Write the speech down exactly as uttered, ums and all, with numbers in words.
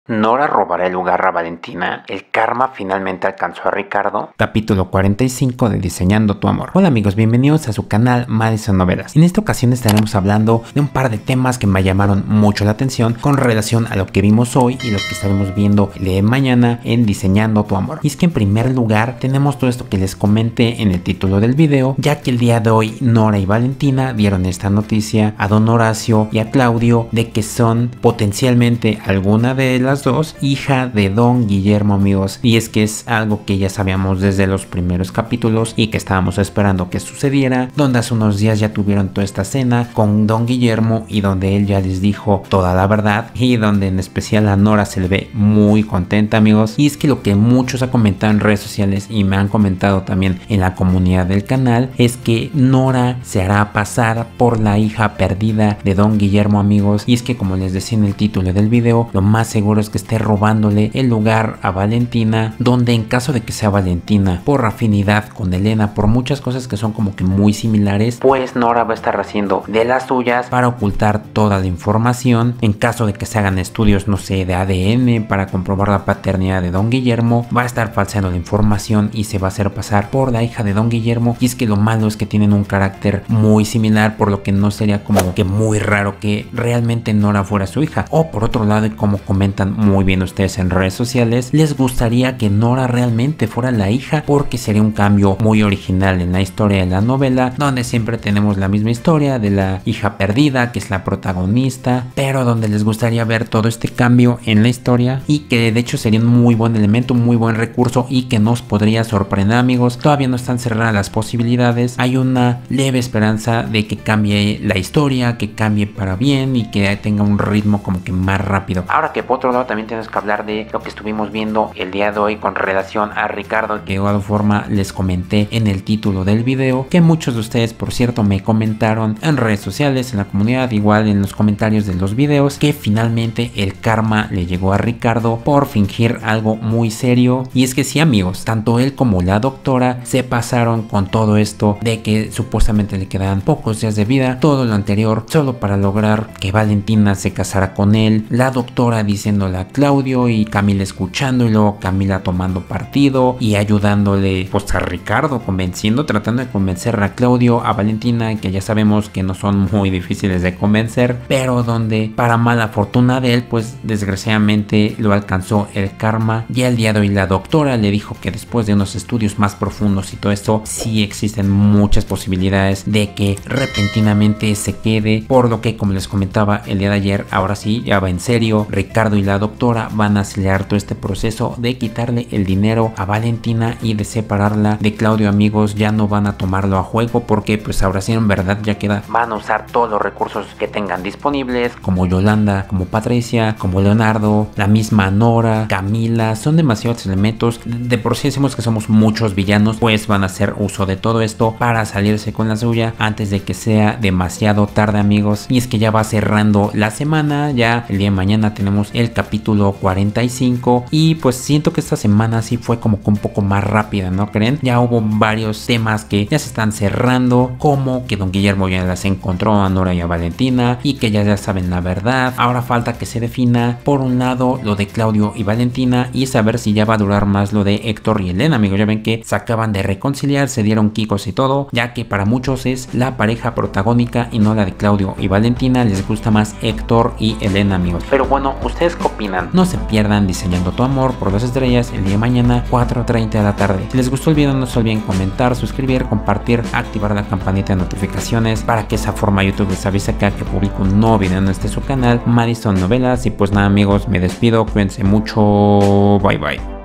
Nora robará el lugar a Valentina. El karma finalmente alcanzó a Ricardo. Capítulo cuarenta y cinco de Diseñando tu amor. Hola amigos, bienvenidos a su canal Madison Novelas. En esta ocasión estaremos hablando de un par de temas que me llamaron mucho la atención con relación a lo que vimos hoy y lo que estaremos viendo de mañana en Diseñando tu amor. Y es que en primer lugar tenemos todo esto que les comenté en el título del video, ya que el día de hoy Nora y Valentina dieron esta noticia a don Horacio y a Claudio de que son potencialmente alguna de las dos hija de don Guillermo, amigos. Y es que es algo que ya sabíamos desde los primeros capítulos y que estábamos esperando que sucediera, donde hace unos días ya tuvieron toda esta cena con don Guillermo y donde él ya les dijo toda la verdad y donde en especial a Nora se le ve muy contenta, amigos. Y es que lo que muchos han comentado en redes sociales y me han comentado también en la comunidad del canal es que Nora se hará pasar por la hija perdida de don Guillermo, amigos. Y es que, como les decía en el título del video, lo más seguro es que esté robándole el lugar a Valentina, donde en caso de que sea Valentina por afinidad con Elena, por muchas cosas que son como que muy similares, pues Nora va a estar haciendo de las suyas para ocultar toda la información. En caso de que se hagan estudios, no sé, de A D N para comprobar la paternidad de don Guillermo, va a estar falseando la información y se va a hacer pasar por la hija de don Guillermo. Y es que lo malo es que tienen un carácter muy similar, por lo que no sería como que muy raro que realmente Nora fuera su hija. O por otro lado, y como comentan muy bien ustedes en redes sociales, les gustaría que Nora realmente fuera la hija, porque sería un cambio muy original en la historia de la novela, donde siempre tenemos la misma historia de la hija perdida, que es la protagonista, pero donde les gustaría ver todo este cambio en la historia y que de hecho sería un muy buen elemento, un muy buen recurso y que nos podría sorprender, amigos. Todavía no están cerradas las posibilidades, hay una leve esperanza de que cambie la historia, que cambie para bien y que tenga un ritmo como que más rápido. Ahora que por otro lado también tenemos que hablar de lo que estuvimos viendo el día de hoy con relación a Ricardo, que de igual forma les comenté en el título del video, que muchos de ustedes por cierto me comentaron en redes sociales, en la comunidad, igual en los comentarios de los videos, que finalmente el karma le llegó a Ricardo por fingir algo muy serio. Y es que sí, amigos, tanto él como la doctora se pasaron con todo esto de que supuestamente le quedaban pocos días de vida, todo lo anterior solo para lograr que Valentina se casara con él, la doctora diciéndole a Claudio y Camila escuchando y luego Camila tomando partido y ayudándole pues a Ricardo, convenciendo, tratando de convencer a Claudio, a Valentina, que ya sabemos que no son muy difíciles de convencer, pero donde para mala fortuna de él pues desgraciadamente lo alcanzó el karma. Y al día de hoy la doctora le dijo que después de unos estudios más profundos y todo esto, sí existen muchas posibilidades de que repentinamente se quede, por lo que, como les comentaba el día de ayer, ahora sí ya va en serio. Ricardo y la doctora van a acelerar todo este proceso de quitarle el dinero a Valentina y de separarla de Claudio, amigos. Ya no van a tomarlo a juego, porque pues ahora sí en verdad ya queda, van a usar todos los recursos que tengan disponibles, como Yolanda, como Patricia, como Leonardo, la misma Nora, Camila. Son demasiados elementos, de por sí decimos que somos muchos villanos, pues van a hacer uso de todo esto para salirse con la suya antes de que sea demasiado tarde, amigos. Y es que ya va cerrando la semana, ya el día de mañana tenemos el capítulo cuarenta y cinco y pues siento que esta semana sí fue como que un poco más rápida, ¿no creen? Ya hubo varios temas que ya se están cerrando, como que don Guillermo ya las encontró a Nora y a Valentina y que ya ya saben la verdad. Ahora falta que se defina por un lado lo de Claudio y Valentina y saber si ya va a durar más lo de Héctor y Elena, amigos. Ya ven que se acaban de reconciliar, se dieron kikos y todo, ya que para muchos es la pareja protagónica y no la de Claudio y Valentina. Les gusta más Héctor y Elena, amigos. Pero bueno, ¿ustedes qué opinan? No se pierdan Diseñando tu amor por dos estrellas el día de mañana, cuatro treinta de la tarde. Si les gustó el video, no se olviden comentar, suscribir, compartir, activar la campanita de notificaciones para que esa forma YouTube les avise cada que publico un nuevo video en este su canal Madison Novelas. Y pues nada, amigos, me despido, cuídense mucho, bye bye.